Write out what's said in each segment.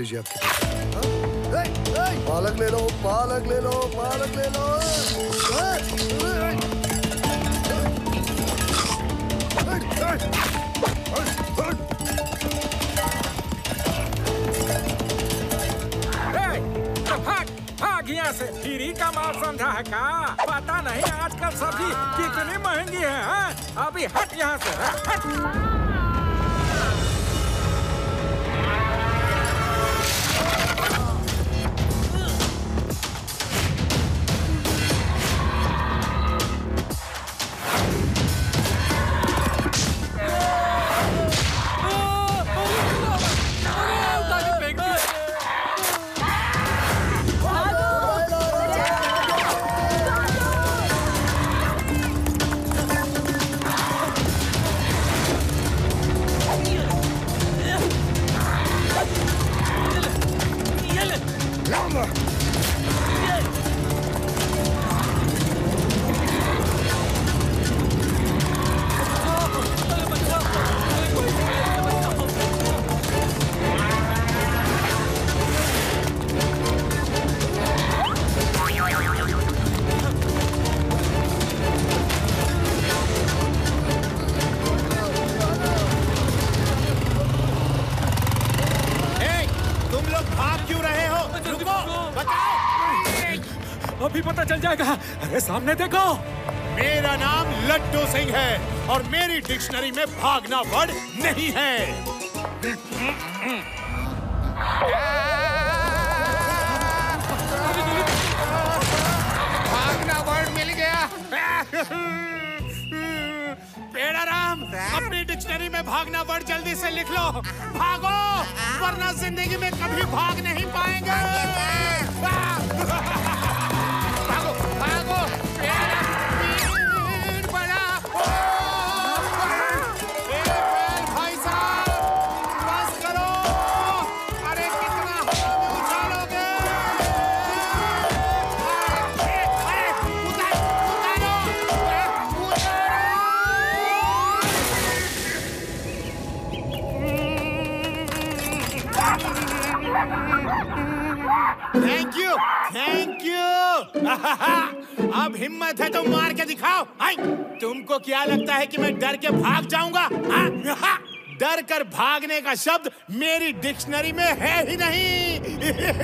दीजिए आपके पास। पालक ले लो, पालक ले लो, पालक ले लो। भाग यहाँ से, फ्री का माल समझा है का? पता नहीं आजकल सब्जी कितनी महंगी है। अभी हट यहाँ से, हट। अभी पता चल जाएगा। अरे सामने देखो। मेरा नाम लड्डू सिंह है और मेरी डिक्शनरी में भागना वर्ड नहीं है। भागना वर्ड मिल गया। पेड़ाराम, अपनी डिक्शनरी में भागना वर्ड जल्दी से लिख लो। भागो, वरना जिंदगी में कभी भाग नहीं पाएंगे। भागो, भागो, बड़ा। भाई साहब, बस करो। अरे कितना उछालोगे? Thank you, thank you. अब हिम्मत है तो मार के दिखाओ। तुमको क्या लगता है कि मैं डर के भाग जाऊंगा? डर कर भागने का शब्द मेरी डिक्शनरी में है ही नहीं।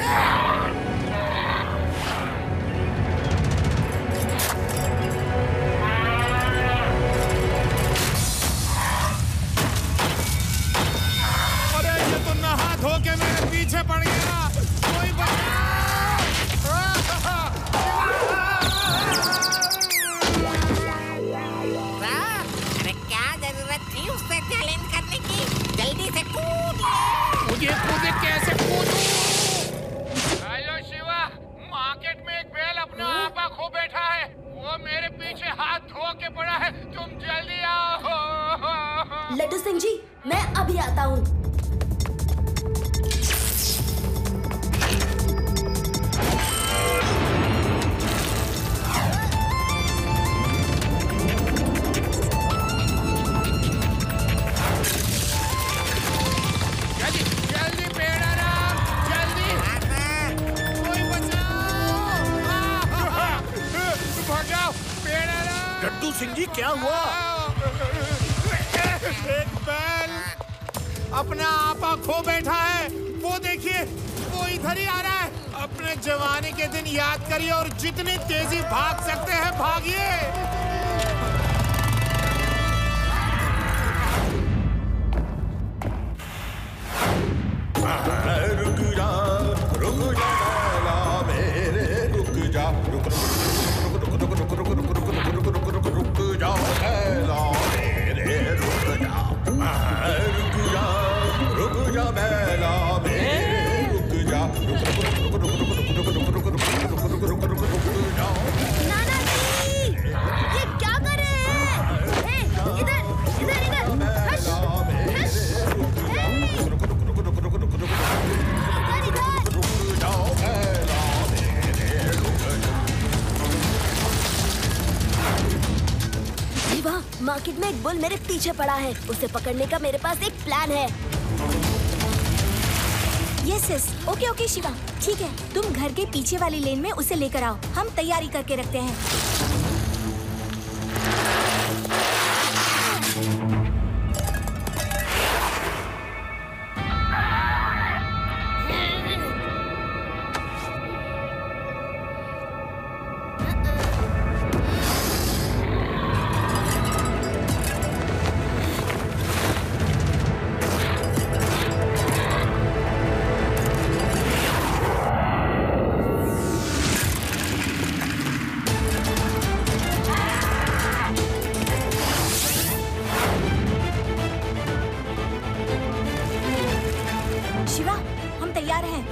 अरे ये तो नहा धो के मेरे पीछे पड़ गया। कोई बचाओ। अरे क्या जरूरत थी उससे चैलेंज करने की? जल्दी से कूद। मुझे कूदे कैसे कूदूं? हेलो शिवा, मार्केट में एक बैल अपना आपा खो बैठा है। वो मेरे पीछे हाथ धो के पड़ा है। तुम जल्दी आओ। लड्डू सिंह जी, मैं अभी आता हूँ। लड्डू सिंह जी, क्या हुआ? एक बैल अपना आपा खो बैठा है। वो देखिए, वो इधर ही आ रहा है। अपने जवानी के दिन याद करिए और जितनी तेजी भाग सकते हैं भागिए। मार्केट में एक बुल मेरे पीछे पड़ा है। उसे पकड़ने का मेरे पास एक प्लान है। ये yes yes, okay okay Shiva, ठीक है। तुम घर के पीछे वाली लेन में उसे लेकर आओ, हम तैयारी करके रखते हैं। शिवा, हम तैयार हैं।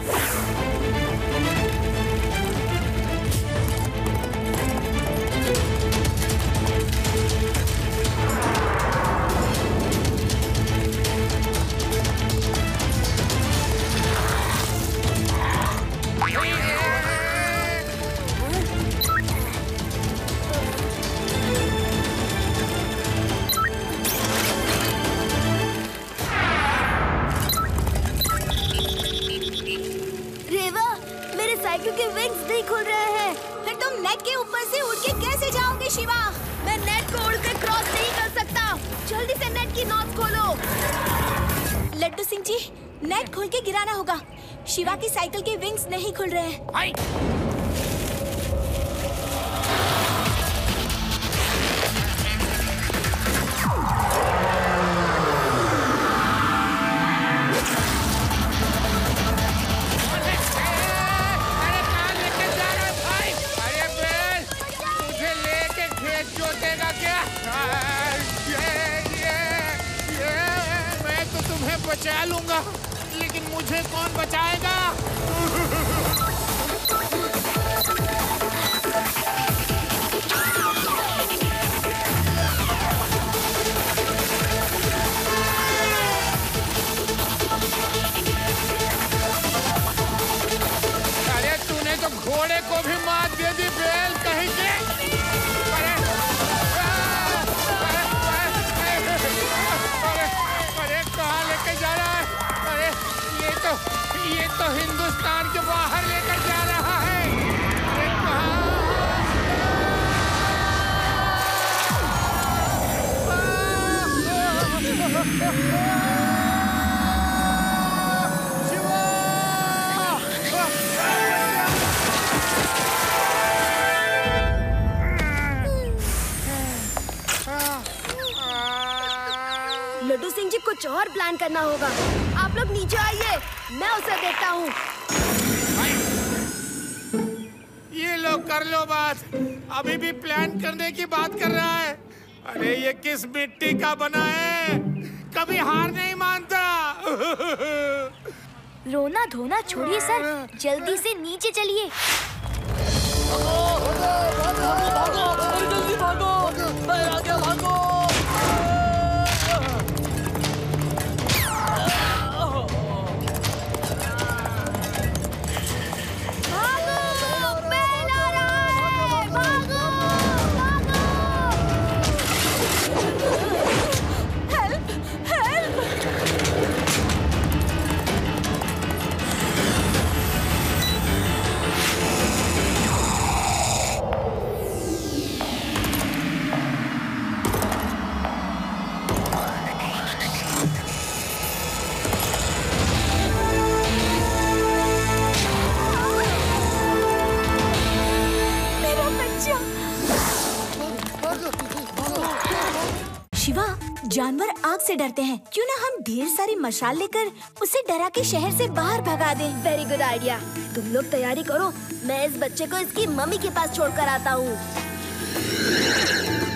साइकिल के विंग्स नहीं खुल रहे हैं। फिर तुम नेट के ऊपर से उड़ के कैसे जाओगे शिवा? मैं नेट को उड़कर क्रॉस नहीं कर सकता। जल्दी से नेट की नॉट खोलो। लड्डू सिंह जी, नेट खोल के गिराना होगा। शिवा की साइकिल के विंग्स नहीं खुल रहे हैं। बचा लूंगा, लेकिन मुझे कौन बचाएगा? अरे तूने तो घोड़े को भी मात दे दी बेल कहीं के। कहाँ लेके जा रहा है? अरे ये तो हिंदुस्तान के बाहर लेकर जा रहा है। लड्डू सिंह जी, कुछ और प्लान करना होगा। आप लोग नीचे आइए, मैं उसे देखता हूँ। ये लोग कर लो बात, अभी भी प्लान करने की बात कर रहा है। अरे ये किस मिट्टी का बना है, कभी हार नहीं मानता। रोना धोना छोड़िए सर, जल्दी से नीचे चलिए। जल्दी भागो, आगे भागो। शिवा, जानवर आग से डरते हैं, क्यों ना हम ढेर सारी मशाल लेकर उसे डरा के शहर से बाहर भगा दें। Very good idea. तुम लोग तैयारी करो, मैं इस बच्चे को इसकी मम्मी के पास छोड़कर आता हूँ।